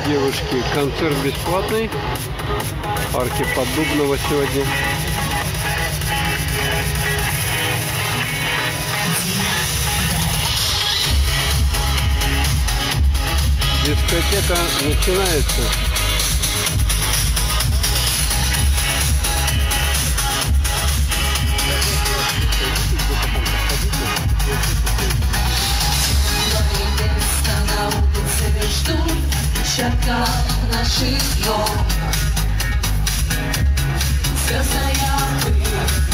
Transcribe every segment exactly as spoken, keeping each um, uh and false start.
девушки, концерт бесплатный. Парке Поддубного сегодня. Дискотека начинается. Шагах наших ног звездная пыль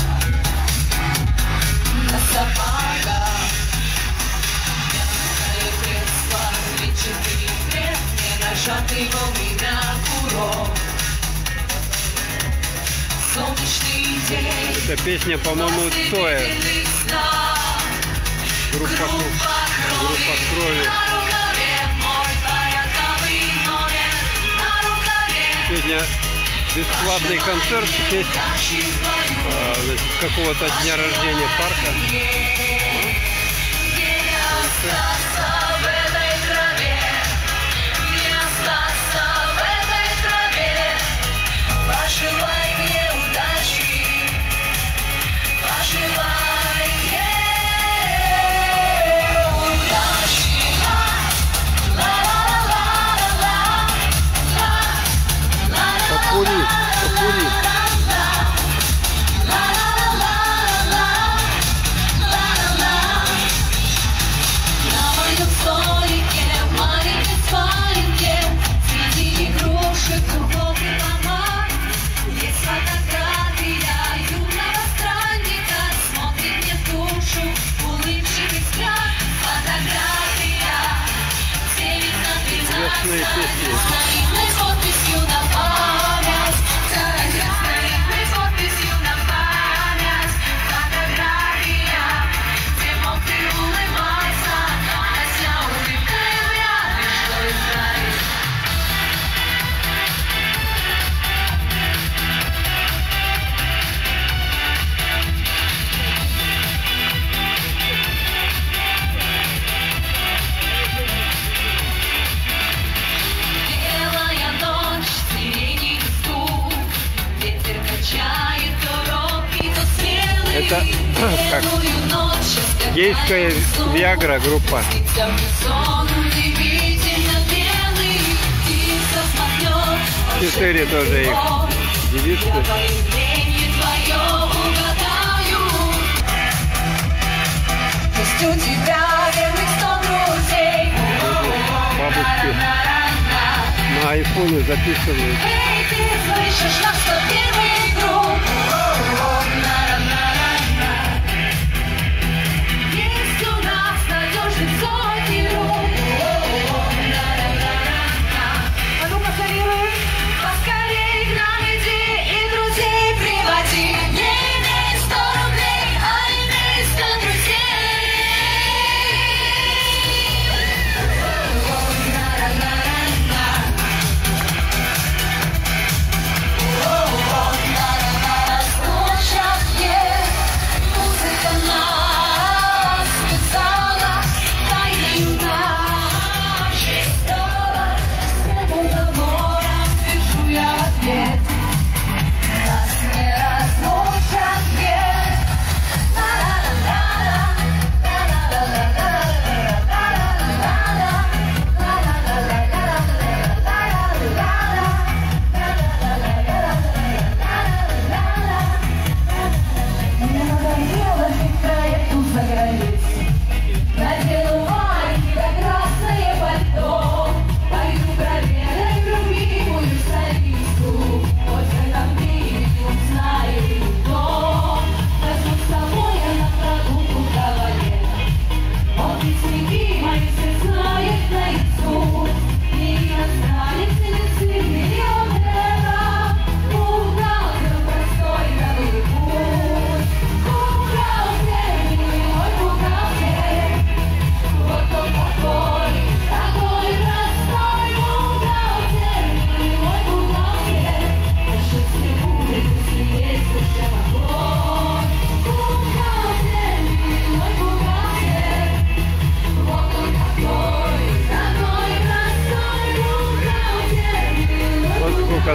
на сапогах, мягкое кресло, клетчатый плед, не нажатый волны на курок. Солнечный день. Эта песня, по-моему, Цоя. Группа, группа крови. Сегодня бесплатный концерт в честь э, какого-то дня рождения парка. Покури, покури. На моем столике, в маленькой спаленке, среди игрушек, кругов и помад, есть фотография юного странника, смотрит мне в душу улыбчивый взгляд. Фотография девять на двенадцать, с наивной подписью на память. С подписью на память. Фотография, где мог ты улыбаться, хотя улыбка вряд ли что исправить. Белая ночь, сирени стук, ветер качает то робкий, то смелый. Это как Белую ночь, гейская Виагра группа. снится мне сон, удивительно белый, птица смотрет. Четыре тоже их девицы. Я появление твое угадаю. Пусть у тебя верных сто друзей. Бабушки на айфоне записывают. Эй, ты слышишь наш сто первый круг? Есть у нас надежных сотни рук. А ну-ка, сорируй. Поскорей к нам иди и друзей приводи. Не имей сто рублей, а имей сто друзей.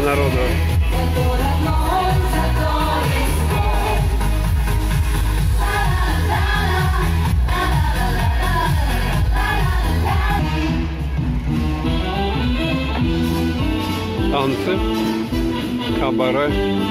народу. Танцы, кабаре.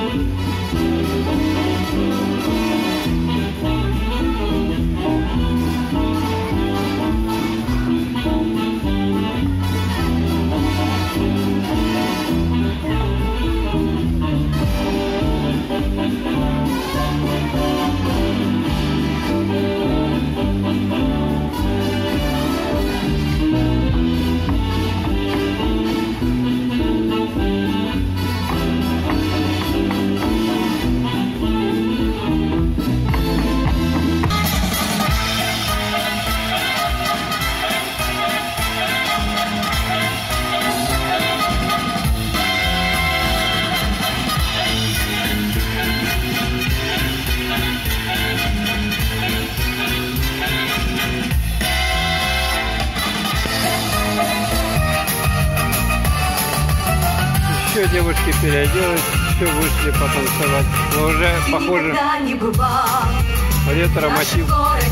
Еще девушки переоделись, еще вышли потанцевать. Но уже похоже ретро-мотив.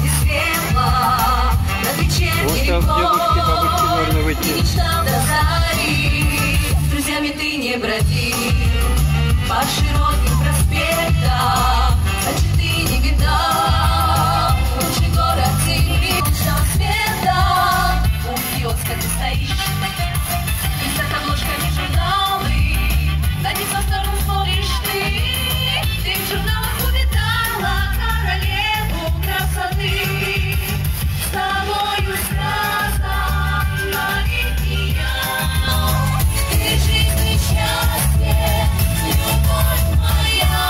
Вот сейчас дедушки, бабушки можно выйти. С друзьями ты не броди по широким проспектам, значит ты не беда. Лучший город земли, лучшего света. У киоска ты стоишь, писать обложками журналы. На них со стороны смотришь ты, ты в журналах увидала королеву красоты. С тобою связана линия, ты жизнь и счастье, любовь моя.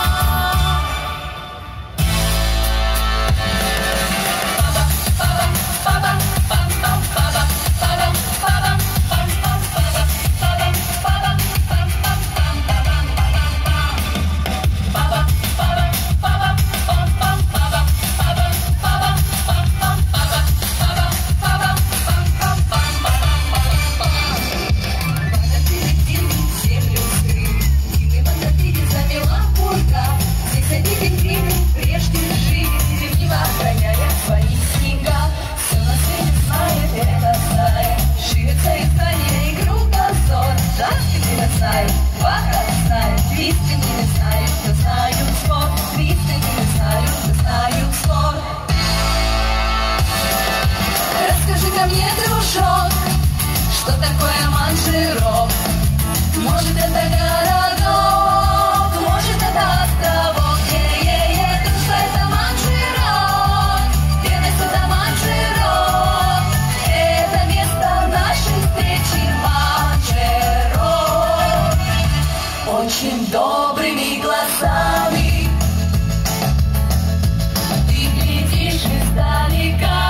Расскажи-ка мне, дружок, что такое манжирок? Может, это городок, может, это островок. Е-е-е, дружба, это манжирок, пеной сюда манжирок. Это место нашей встречи манжирок. Очень добрыми глазами ты глядишь издалека.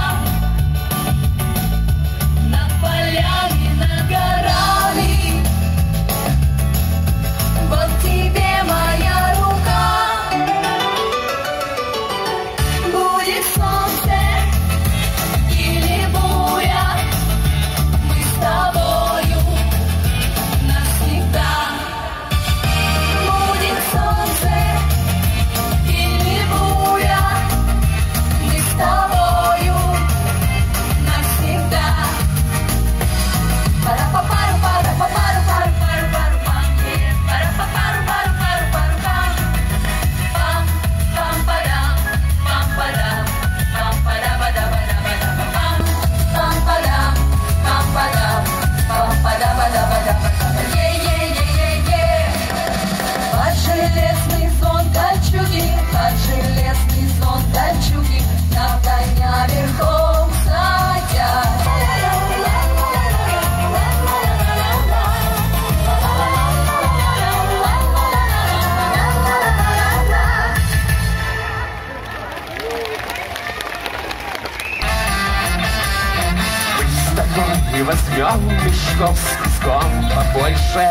И возьмем мешков с песком побольше,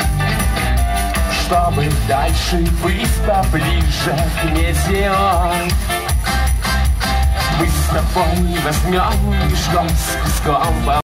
чтобы дальше быть поближе к метеору. Мы с тобой возьмем мешком с песком